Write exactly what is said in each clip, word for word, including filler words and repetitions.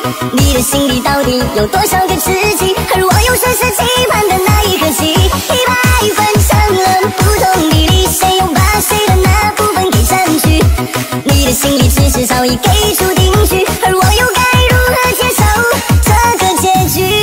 你的心里到底有多少个知己？而我又算是期盼的那一颗心，一百分成了不同比例，谁又把谁的那部分给占据？你的心里只是早已给出定局，而我又该如何接受这个结局？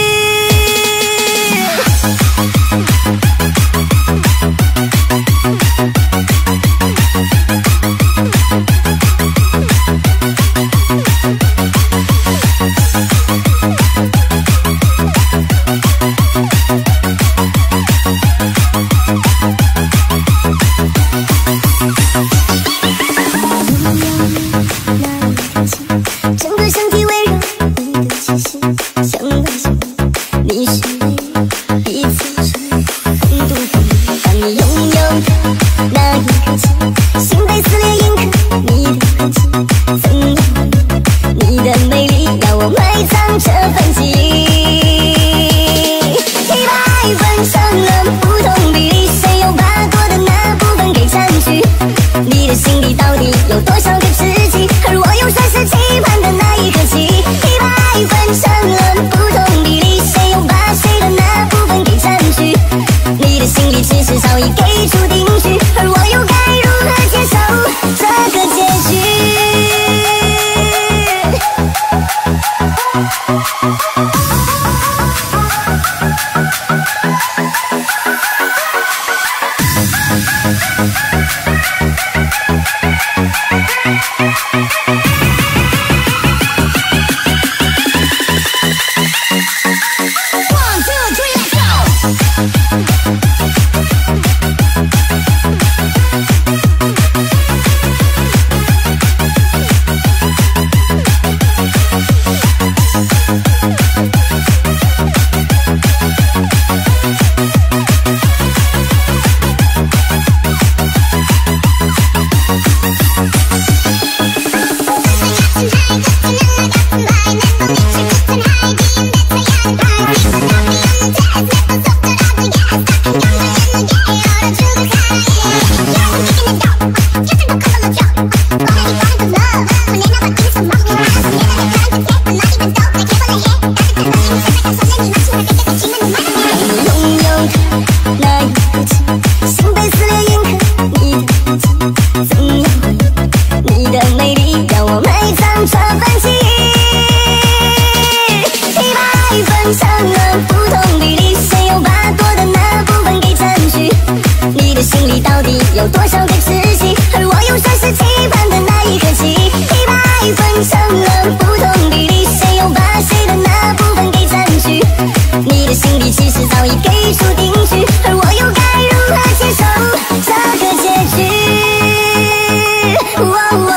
整个身体围绕你的气息，想到想你是彼此是很独特。当你拥有的那一刻起，心被撕裂印刻你的痕迹，怎样你的美丽要我埋葬这份记忆？一百分成了不同比例，谁又把多的那部分给占据？你的心里到底有多少个知己？而我又算是期盼的那一颗心，一百分成了不同比例，谁又把谁的那部分给占据？你的心里只是早已给出定局，而我又该如何接受这个结局？有多少个知己？而我又算是期盼的那一颗心，一百分成了不同比例，谁又把谁的那部分给占据？你的心里其实早已给出定局，而我又该如何接受这个结局？哦哦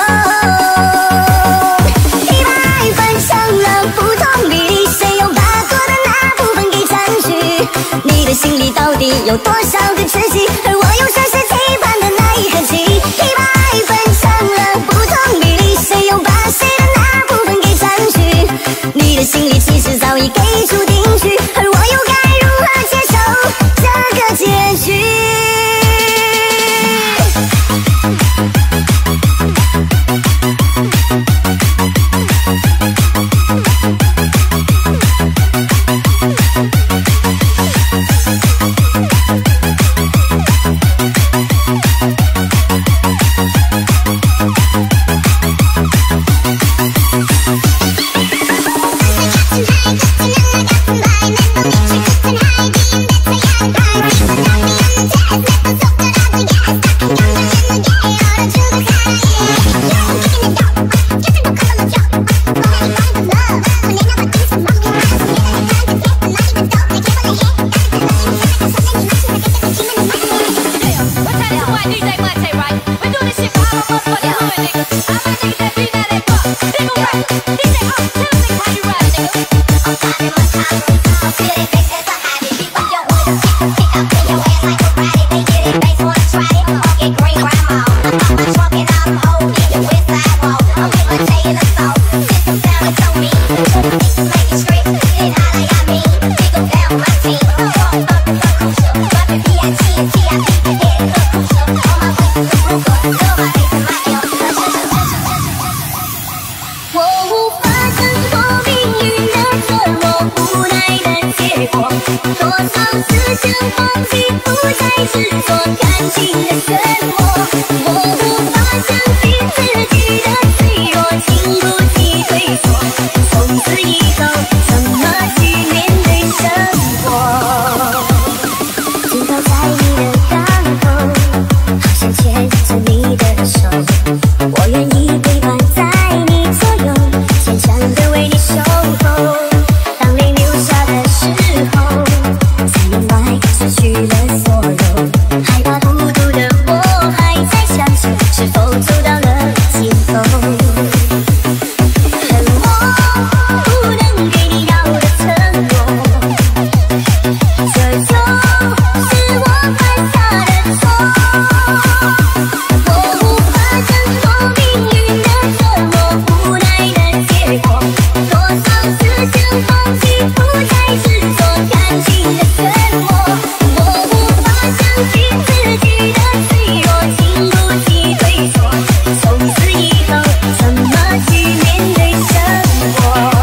一百分成了不同比例，谁又把多的那部分给占据？你的心里到底有多少个知己？而我又算是期盼的那一颗心，一百分成了不同比例，谁又把谁的那部分给占据？你的心里其实早已给出定局，而我又该如何接受这个结局？Nobody 感情的漩涡，我无法相信自己的脆弱，经不起退缩。从此以后，怎么去面对生活？停靠在你的港口，好想牵着你的手，我愿意陪伴在你左右，坚强的为你守候。当泪流下的时候，才明白失去了所有，害怕孤独的我还在想着是否走到了尽头。恨我不能给你要的承诺，这就是我犯下的错。我无法挣脱命运的折磨，无奈的结果，多少次想放弃，不再执着感情的漩涡。我无法相信自己的脆弱，经不起退缩。从此以后，怎么去面对生活？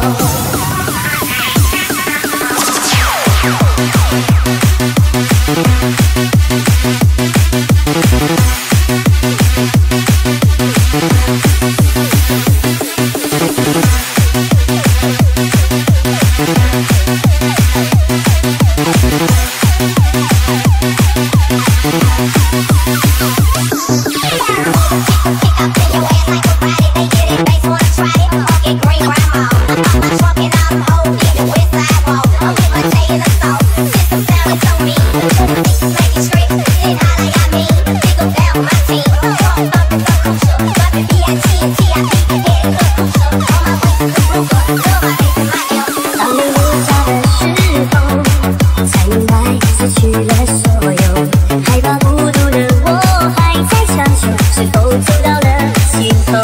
当泪流下的时候，才明白失去了所有，害怕孤独的我还在强求，是否走到了尽头？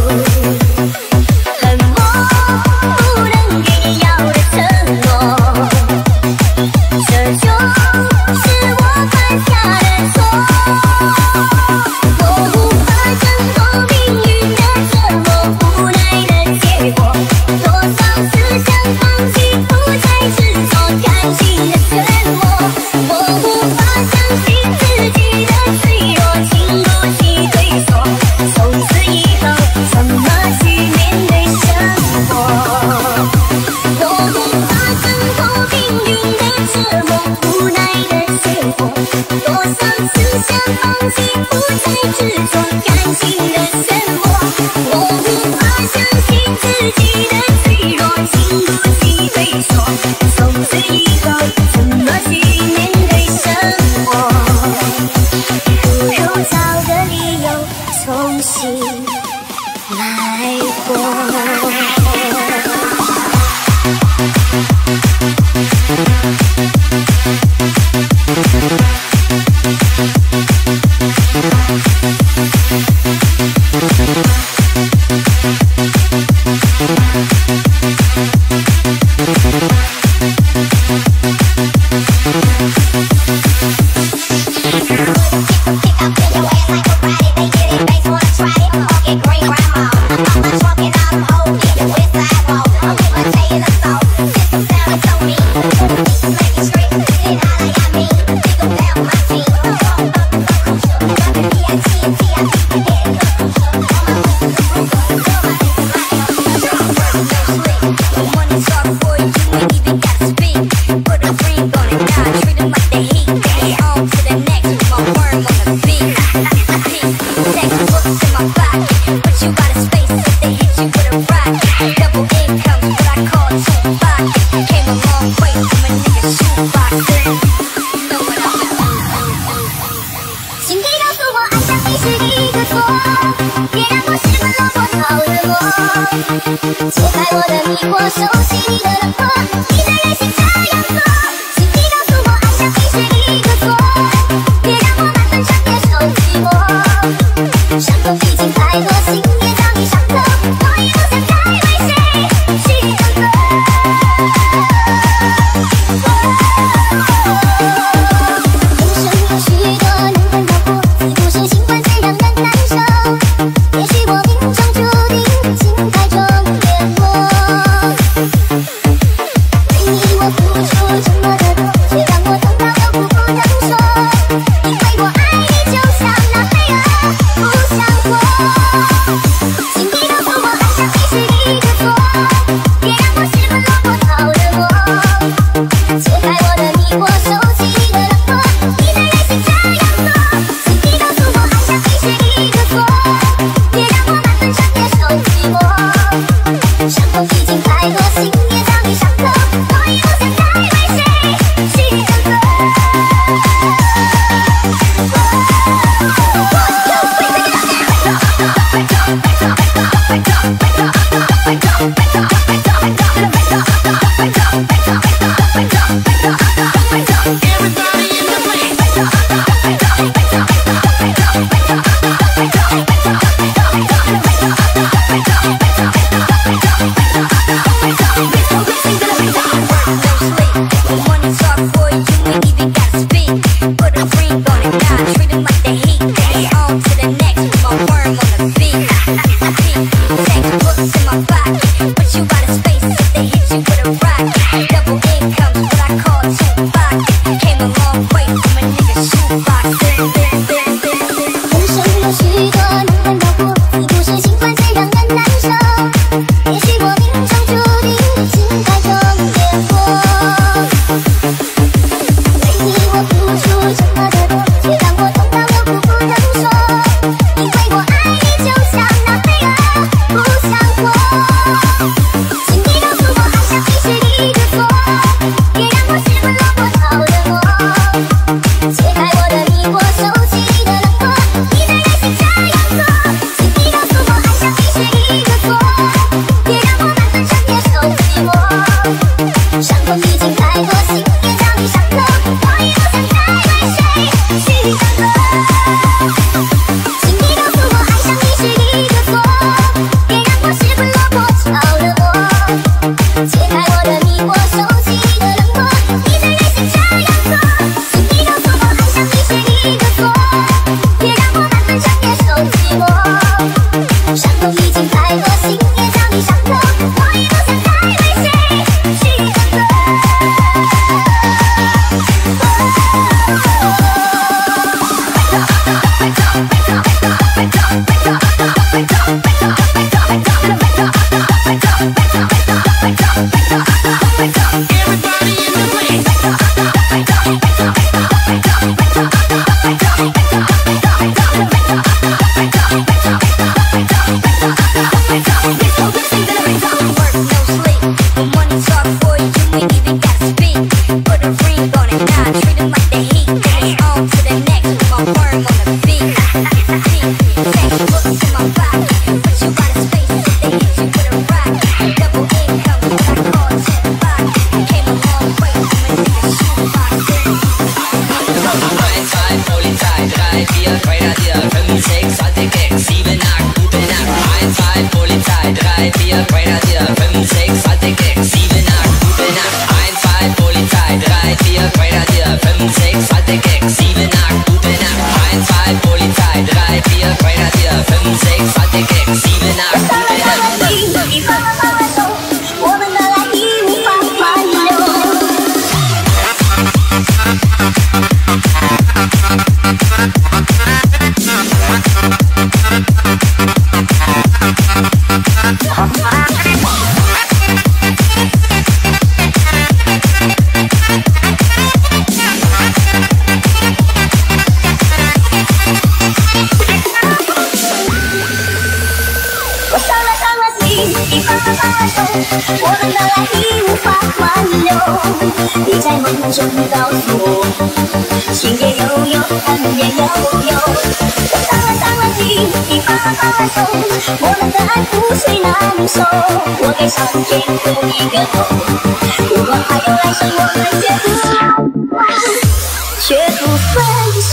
恨我不能给你要的承诺，这就是我犯下的错。我无法挣脱命运的折磨，无奈的结果，多少次想放弃，不再执着感情的漩涡。我无法相信自己的脆弱，经不起退缩。从此以后，怎么去面对生活？我无法挣脱命运的折磨，无奈的结果，多少次想放弃，不再执着感情的漩涡。我无法相信自己的脆弱，经不起退缩。从此以后，怎么去面对生活？不如找个理由重新来过。解开我的迷惑，熟悉你的轮廓，你的任性这样做，请你告诉我，爱上你是一个错，别让我满分上接受寂寞，伤口毕竟太多，心也将你伤透，我也不想再为谁去等候。人生有许多难关要过，自不是心关最让人难受，也许我命中注定情海中淹没，为你我付出这么我给上天磕一个头，如果还有来生，我们绝不绝不分手。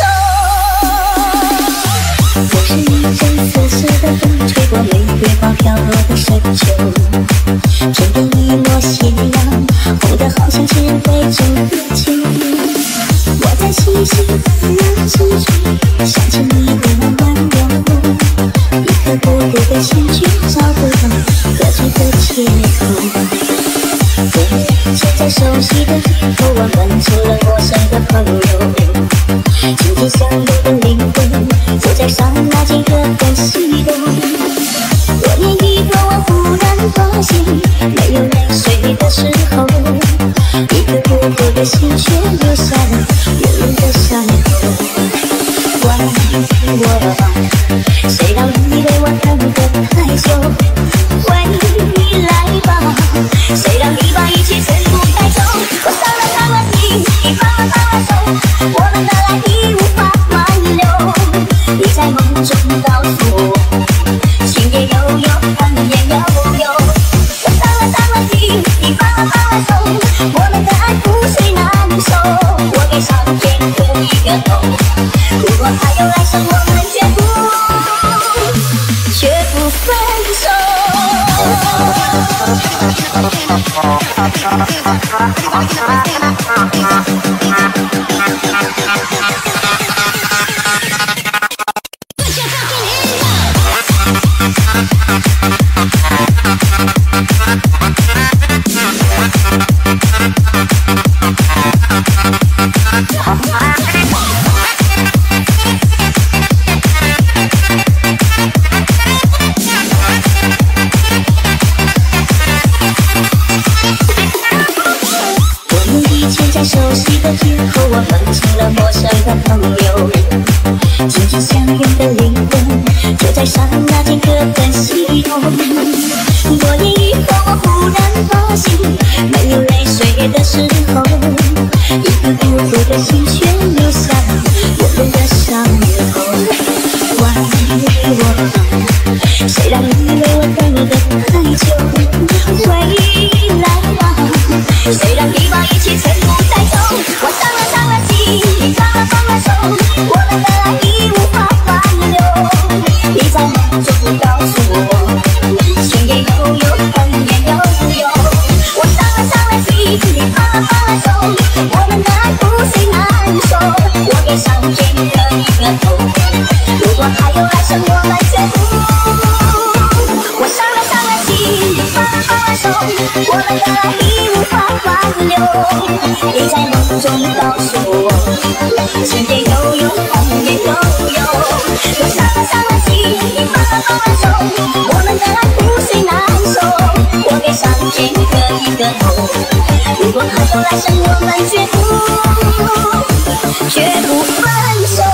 我是一阵瑟瑟的风，吹过玫瑰花飘落的深秋，天边一抹斜阳，红得好像情人杯中的酒。我在细细烦恼之中，想起你的温柔，一颗孤独的心却找不到何处的借口。现在熟悉的街头，我们成了陌生的朋友。紧紧相拥的灵魂，就在刹那间各奔西东。多年以后，我忽然发现，没有泪水的时候，一颗孤独的心却留下了远远的伤口。怪我吧，谁让你为我等得太久？回来吧，谁让你把一切全部带走？我伤了伤了心，你放了放了手，我们的爱已无法挽留。你在梦中告诉我，情也悠悠，恨也悠悠。我伤了伤了心，你放了放了手，我们的爱覆水难收。我给上天磕一个头，如果还有来生，我们绝不绝不分手。在熟悉的街头，我们成了陌生的朋友。紧紧相拥的灵魂，就在刹那间各奔西东。多年以后，我忽然发现，没有泪水的时候，一颗孤独的心却留下了远远的伤口。怪我吧，谁让你为我等得太久？回来吧，谁让你把一切全部带走？我伤了伤了心，你放了放了手，我们的爱已无法挽留。你在梦中告诉我，情也悠悠，恨也悠悠。我伤了伤了心，你放了放了手，我们的爱覆水难收。我给上天磕一个头，如果还有来生，我们绝不。我伤了伤了心，你放了放了手，我们的爱已无法挽留。你在梦中告诉我，情也悠悠，恨也悠悠。我伤了伤了心，你放了放了手，我们的爱覆水难收。我给上天磕一个头，如果还有来生，我们绝不绝不分手。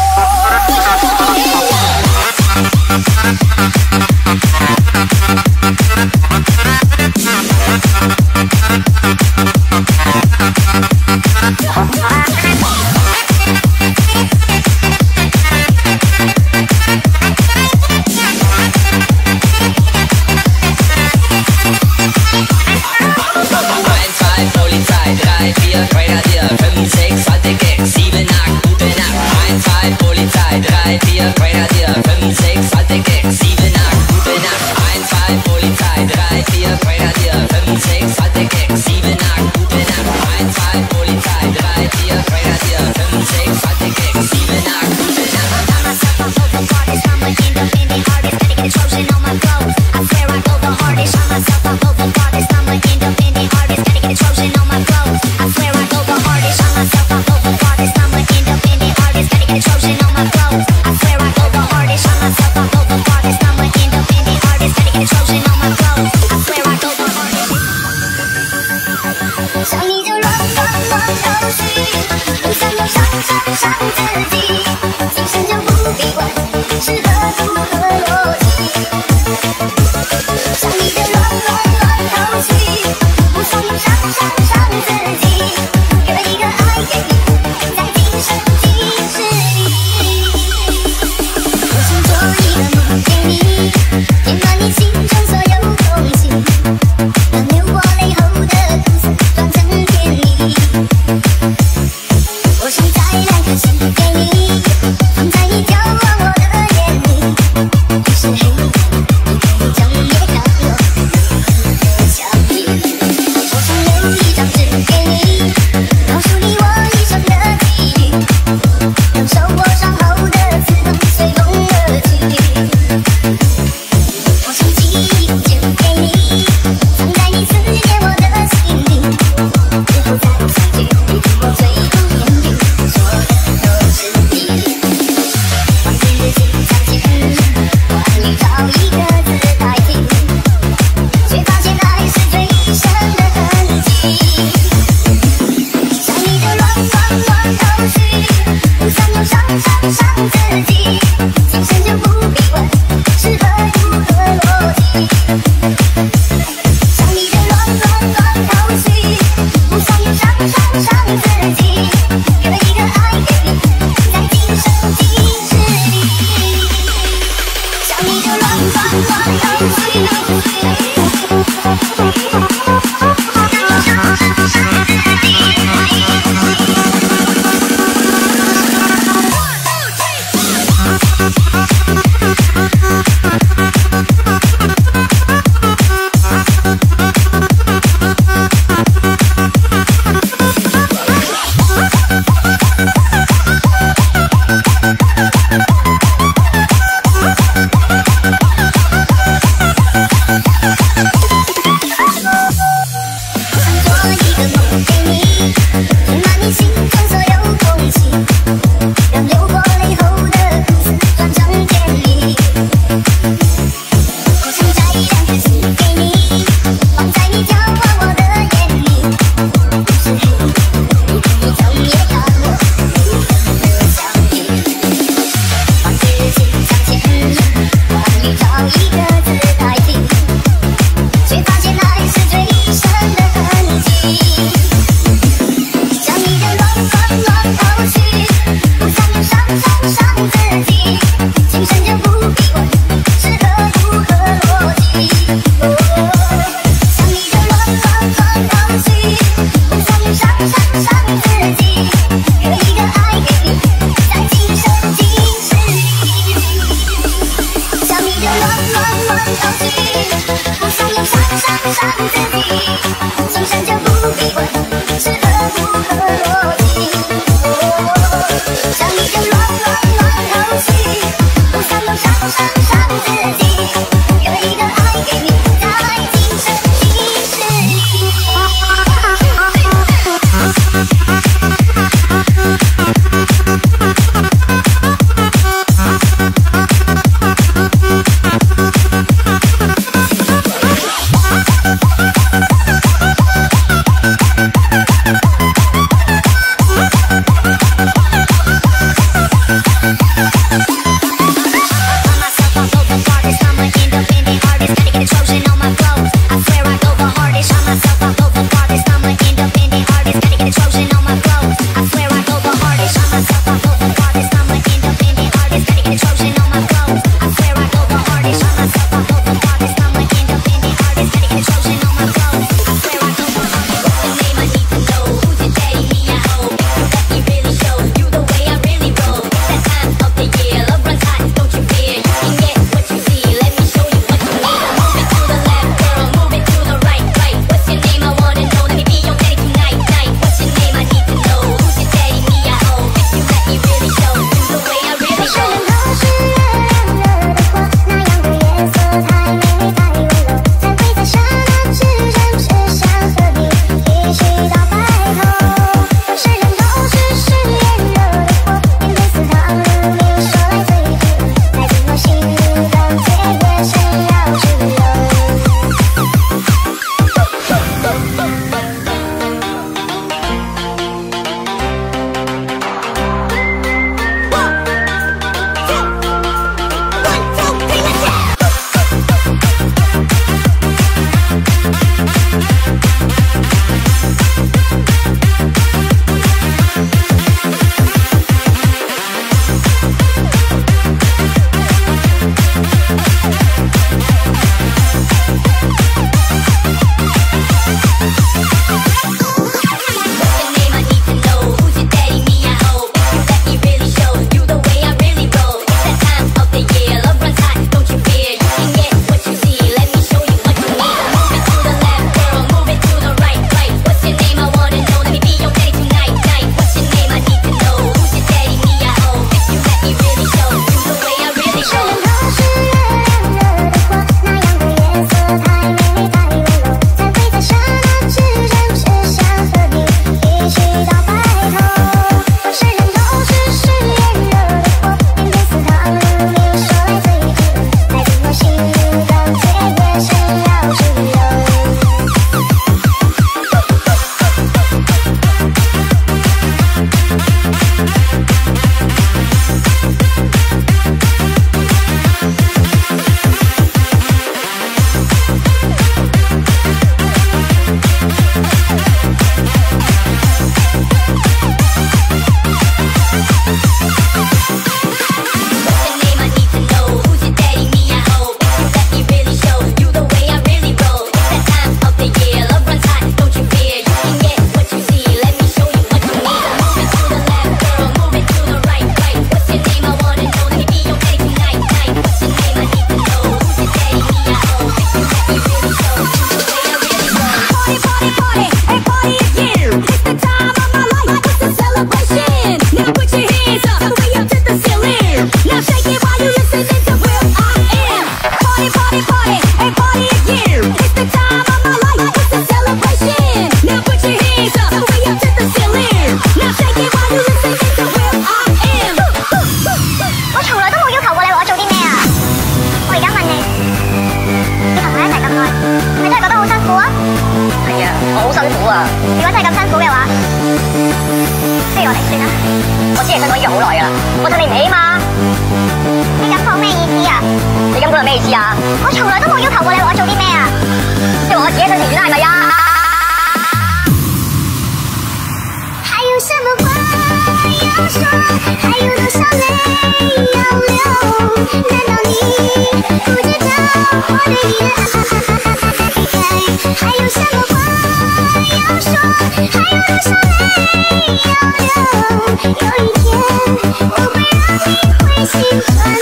Now shake it while you listen to Will I Am. Party, party, party, and party again. It's the time of my life, it's a celebration. Now put your hands up, way up to the ceiling. Now shake it while you listen to Will I Am. 我從來都冇要求過你話我做啲咩啊！我而家問你，你同佢一齊咁耐，你真係覺得好辛苦啊？係啊，我好辛苦啊！如果真係咁辛苦嘅話，不如我哋算啦。我知你辛苦已經好耐㗎啦，我趁你唔起嘛。你咁講咩意思啊？你咁講係咩意思啊？我從來都冇要求過你話我做啲咩啊！即係話我自己想成算啦，係咪啊？還有什麼話要說？還有多少淚要流？難道你不知道我對你的愛？還有什麼話要說？還有多少淚要流？有一天我會讓你會心酸。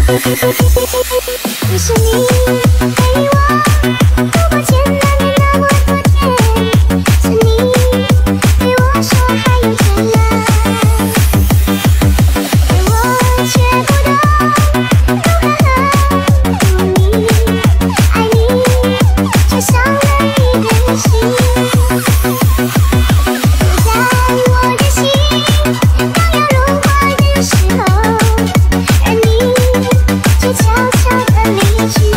於是你陪我度過艱難的那麼多天，是你對我說還有真愛，而我卻不懂如何和你愛你，卻傷了一個心。在我的心剛要融化的時候，而你卻悄悄地離去。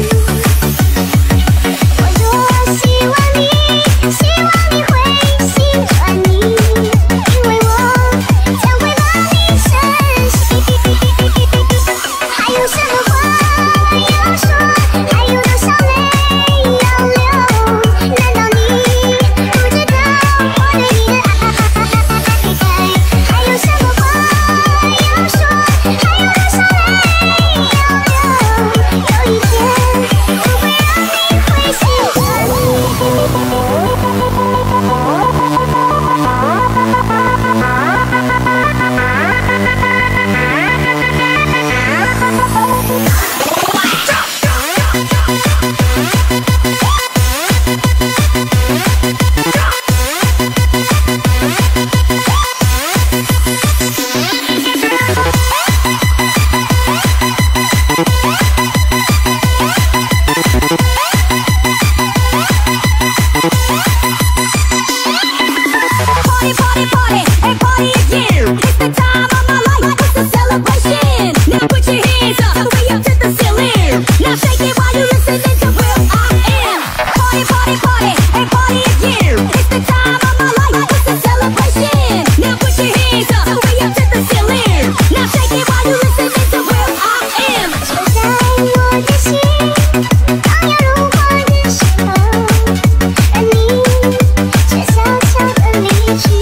我多希望你，希望你會心轉意，因為我將會把你珍惜。還有什麼話要說？還有多少淚要流？難道你不知道我對你的愛？還有什麼話要說？還有多少淚要流？有一天我會讓你會心轉意。Party, party, party, and party again. It's the time of my life, it's a celebration. Now put your hands up, way up to the ceiling. Now shake it while you listen to Will I Am. Party, party, party, and party again. It's the time of my life, it's a celebration. Now put your hands up, way up to the ceiling. Now shake it while you listen to Will I Am. 就在我的心剛要融化的時候，而你卻悄悄地離去。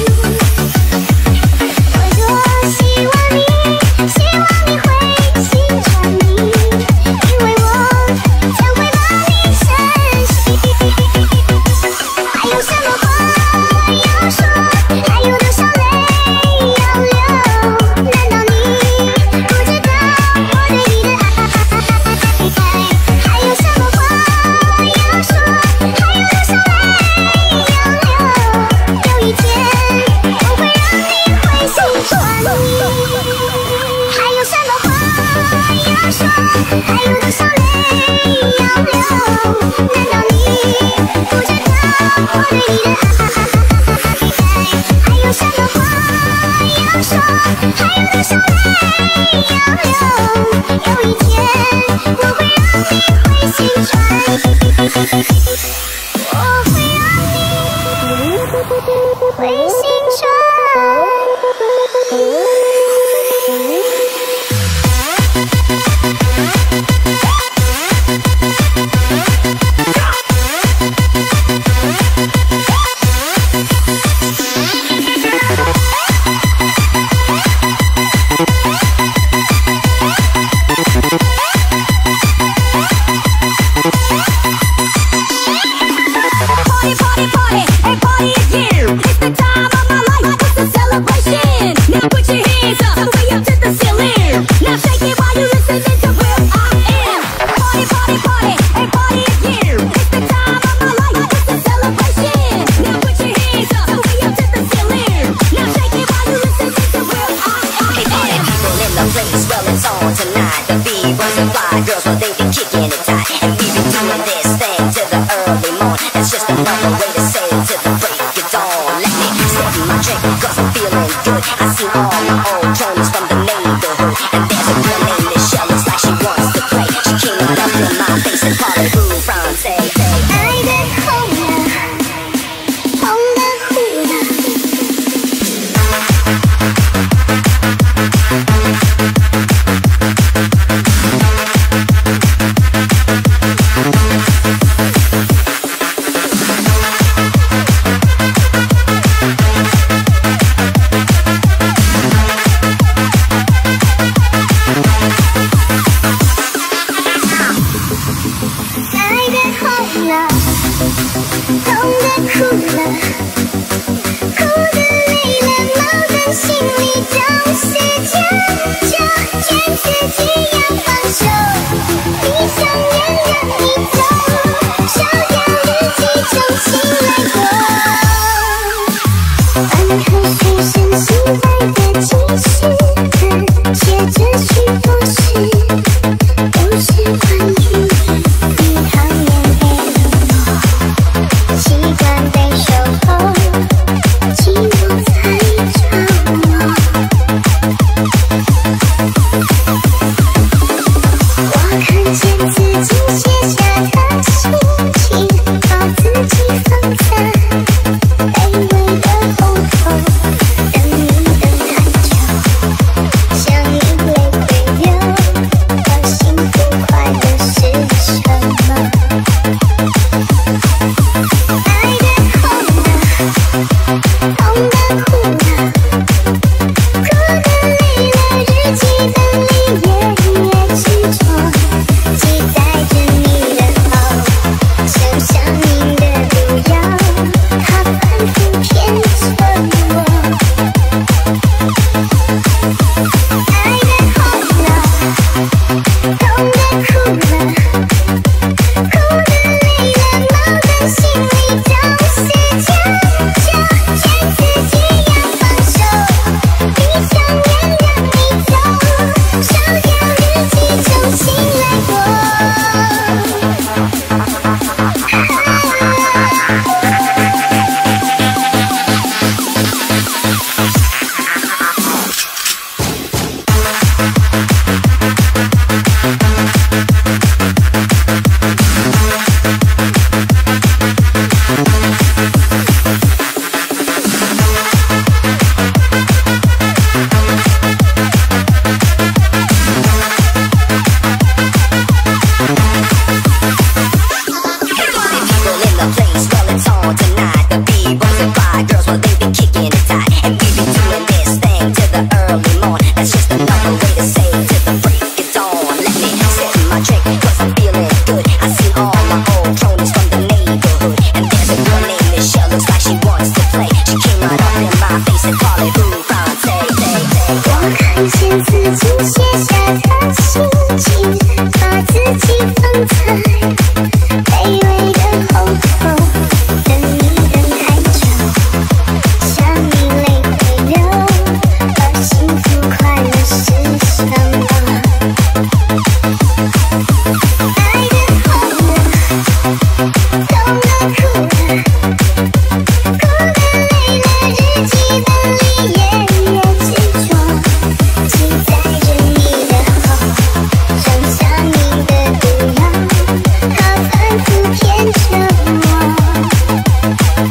我多希望你，希望你會心轉意，因為我將會把你珍惜。還有什麼話要說？還有多少淚要流？難道你不知道我對你的愛？還有什麼話要說？還有多少淚要流？有一天我會讓你會心轉意。還有什麼話要說？還有多少淚要流？難道你不知道我對你的愛？還有什麼話要說？還有多少淚要流？有一天我會讓你會心轉意，我會讓你會心轉意。 it's on tonight. The B-boys and fly girls, well they be kicking it tight. And we be doing this thing till the early morn. That's just another way to say it till the break of dawn. Let me sip my drink cause I'm feeling good. I see all my old cronies from the neighborhood. And there's a girl named Michelle, looks like she wants to play. She came right up in my face and called it Boo Francais. 爱的红了，红的呼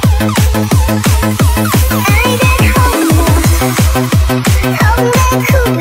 了。Cool.